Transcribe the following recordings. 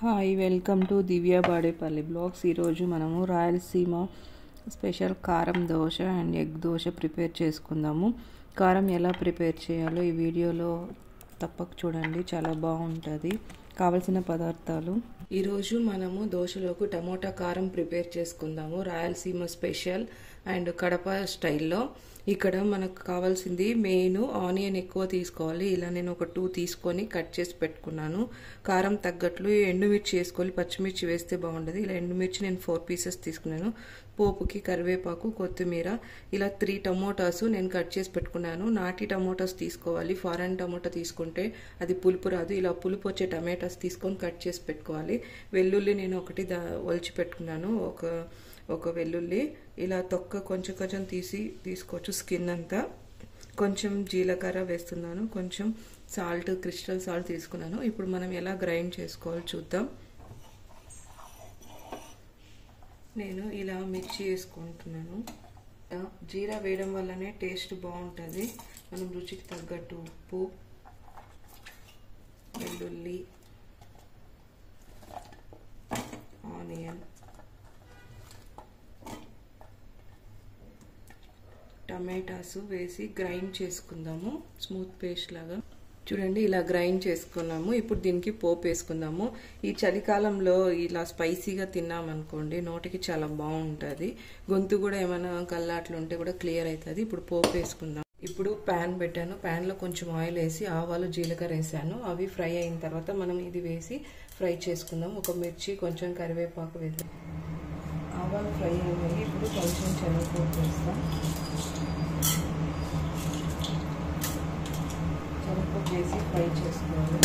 Hi welcome to Divya Badepalli blogs. ఈరోజు మనము Rayalaseema special కారం dosa and egg dosa prepare చేసుకుందాము. కారం ఎలా ప్రిపేర్ చేయాలో ఈ వీడియోలో తప్పక చూడండి, చాలా బాగుంటుంది. కావలసిన పదార్థాలు: ఈరోజు మనము దోశలోకి టమోటా కారం ప్రిపేర్ చేసుకుందాము, రాయలసీమ స్పెషల్ అండ్ కడప స్టైల్లో. ఇక్కడ మనకు కావాల్సింది మెయిన్ ఆనియన్ ఎక్కువ తీసుకోవాలి. ఇలా నేను ఒక 2 తీసుకొని కట్ చేసి పెట్టుకున్నాను. కారం తగ్గట్లు ఎండుమిర్చి వేసుకోవాలి, పచ్చిమిర్చి వేస్తే బాగుంటుంది. ఇలా ఎండుమిర్చి నేను 4 పీసెస్ తీసుకున్నాను. పోపుకి కరివేపాకు, కొత్తిమీర, ఇలా 3 టమోటాస్ నేను కట్ చేసి పెట్టుకున్నాను. నాటి టమోటాస్ తీసుకోవాలి, ఫారెన్ టమోటా తీసుకుంటే అది పులుపు రాదు. ఇలా పులుపు వచ్చే టమాటాస్ తీసుకొని కట్ చేసి పెట్టుకోవాలి. వెల్లుల్లి నేను ఒకటి ఒలిచి పెట్టుకున్నాను, ఒక వెల్లుల్లి. ఇలా తొక్క కొంచెం కొంచెం తీసుకోవచ్చు, స్కిన్ అంతా. కొంచెం జీలకర్ర వేస్తున్నాను, కొంచెం సాల్ట్, క్రిస్టల్ సాల్ట్ తీసుకున్నాను. ఇప్పుడు మనం ఎలా గ్రైండ్ చేసుకోవాలో చూద్దాం. నేను ఇలా మిర్చి వేసుకుంటున్నాను. జీరా వేయడం వల్లనే టేస్ట్ బాగుంటుంది. మనం రుచికి తగ్గట్టు ఉప్పు, వెల్లుల్లి, ఆనియన్, టమాటాస్ వేసి గ్రైండ్ చేసుకుందాము, స్మూత్ పేస్ట్ లాగా. చూడండి, ఇలా గ్రైండ్ చేసుకున్నాము. ఇప్పుడు దీనికి పోపు వేసుకుందాము. ఈ చలికాలంలో ఇలా స్పైసీగా తిన్నామనుకోండి, నోటికి చాలా బాగుంటుంది. గొంతు కూడా ఏమైనా కల్లాట్లు ఉంటే కూడా క్లియర్ అవుతుంది. ఇప్పుడు పోపు వేసుకుందాం. ఇప్పుడు ప్యాన్ పెట్టాను, ప్యాన్లో కొంచెం ఆయిల్ వేసి ఆవాలు, జీలకర్ర వేసాను. అవి ఫ్రై అయిన తర్వాత మనం ఇది వేసి ఫ్రై చేసుకుందాం. ఒక మిర్చి, కొంచెం కరివేపాకు వేద్దాం. ఆవాలు ఫ్రై అయినాయి. ఇప్పుడు కొంచెం శనగపప్పు వేస్తాం. శనగపప్పు వేసి ఫ్రై చేసుకోవాలి.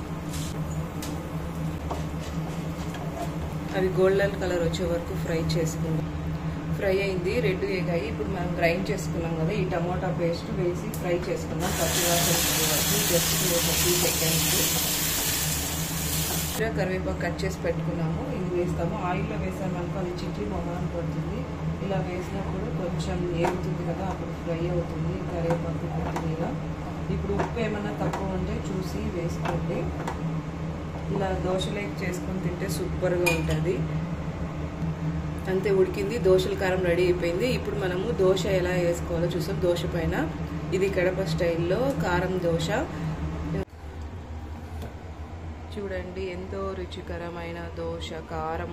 అవి గోల్డెన్ కలర్ వచ్చే వరకు ఫ్రై చేసుకుందాం. ఫ్రై అయింది, రెడ్ ఎగాయి. ఇప్పుడు మనం గ్రైండ్ చేసుకున్నాం కదా, ఈ టమోటా పేస్ట్ వేసి ఫ్రై చేసుకుందాం. పచ్చివాసన వరకు జస్ట్ ఒక 2 సెకండ్స్. కరివేపాకు కట్ చేసి పెట్టుకున్నాము, ఇది వేస్తాము. ఆయిల్లో వేసామనుకో అది చిట్టి మొహం పడుతుంది. ఇలా వేసినప్పుడు కొంచెం ఏగుతుంది కదా, అప్పుడు ఫ్రై అవుతుంది కరివేపాకు, కొత్తిమీర. ఇప్పుడు ఉప్పు ఏమన్నా తక్కువ ఉంటే చూసి వేసుకోండి. ఇలా దోశలేకి చేసుకొని తింటే సూపర్గా ఉంటుంది. అంతే, ఉడికింది. దోశల కారం రెడీ అయిపోయింది. ఇప్పుడు మనము దోశ ఎలా వేసుకోవాలో చూసాం. దోశ పైన ఇది కడప స్టైల్లో కారం దోశ. చూడండి, ఎంతో రుచికరమైన దోశ. కారం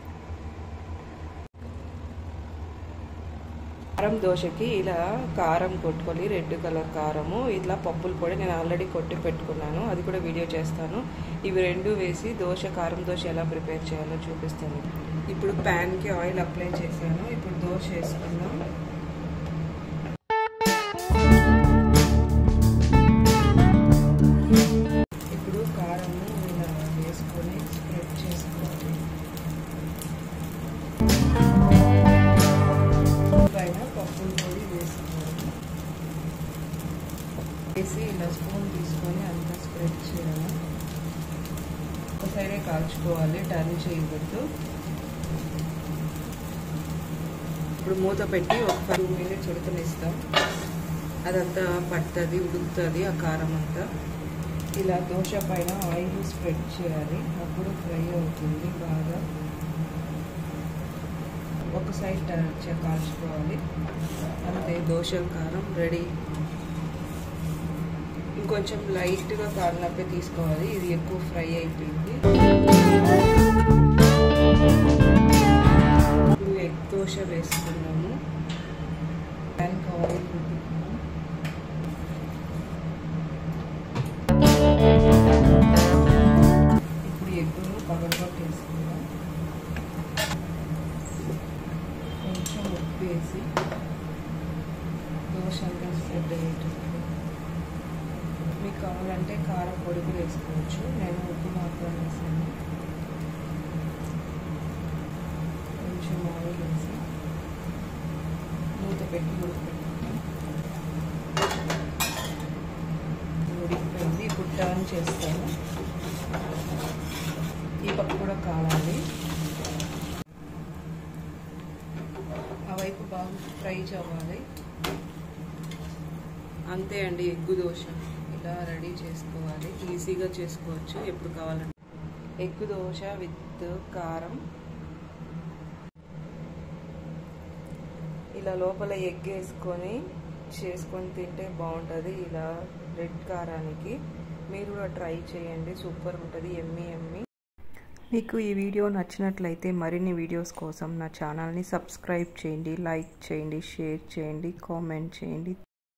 దోశకి ఇలా కారం కొట్టుకోవాలి, రెడ్ కలర్ కారము. ఇట్లా పప్పుల పొడి నేను ఆల్రెడీ కొట్టి పెట్టుకున్నాను, అది కూడా వీడియో చేస్తాను. ఇవి 2 వేసి కారం దోశ ఎలా ప్రిపేర్ చేయాలో చూపిస్తాను. ఇప్పుడు ప్యాన్కి ఆయిల్ అప్లై చేశాను. ఇప్పుడు దోశ వేసుకుందాం. ఇప్పుడు కారము ఇలా వేసుకొని స్ప్రెడ్ చేసుకోవాలి. పైన పప్పుల పొడి వేసుకోవాలి. వేసి ఇలా స్పూన్ తీసుకొని అంతా స్ప్రెడ్ చేయాలి. ఒక సైడే కాల్చుకోవాలి, టర్న్ చేయకూడదు. ఇప్పుడు మూత పెట్టి ఒక 5 మినిట్స్ ఉడకనిస్తాం. అదంతా పడుతుంది, ఉడుకుతుంది ఆ కారం అంతా. ఇలా దోశ పైన ఆయిల్ స్ప్రెడ్ చేయాలి, అప్పుడు ఫ్రై అవుతుంది బాగా. ఒక సైడ్ కాల్చుకోవాలి. అంతే, దోశల కారం రెడీ. ఇంకొంచెం లైట్గా కాలినప్పే తీసుకోవాలి, ఇది ఎక్కువ ఫ్రై అయిపోయింది. ఇప్పుడు ఎగ్ దోశ వేసుకున్నాము. ప్యాన్కి ఆయిల్ పెట్టుకున్నాము. ఇప్పుడు ఎగ్గును పగలగొట్టి వేసుకుందాం. కొంచెం ఉప్పు వేసి దోశ అంతా స్ప్రెడ్ అయ్యేటప్పుడు. మీకు కావాలంటే కారం పొడి కూడా వేసుకోవచ్చు, నేను ఉప్పు మాత్రం వేసాను. కొంచెం ఆయిల్ వేసి మూత పెట్టి ఉడికిపోయింది. ఇప్పుడు టర్న్ చేస్తాను. ఈ పక్క కూడా కావాలి, ఆ వైపు బాగా ఫ్రై అవ్వాలి. అంతే అండి, ఎగ్గు దోశ ఇలా రెడీ చేసుకోవాలి. ఈజీగా చేసుకోవచ్చు, ఎప్పుడు కావాలంటే. ఎగ్ దోశ విత్ కారం. ఇలా లోపల ఎగ్ వేసుకొని చేసుకొని తింటే బాగుంటుంది. ఇలా రెడ్ కారానికి మీరు కూడా ట్రై చేయండి, సూపర్ ఉంటుంది, ఎమ్మి ఎమ్మి. మీకు ఈ వీడియో నచ్చినట్లయితే మరిన్ని వీడియోస్ కోసం నా ఛానల్ని సబ్స్క్రైబ్ చేయండి, లైక్ చేయండి, షేర్ చేయండి, కామెంట్ చేయండి.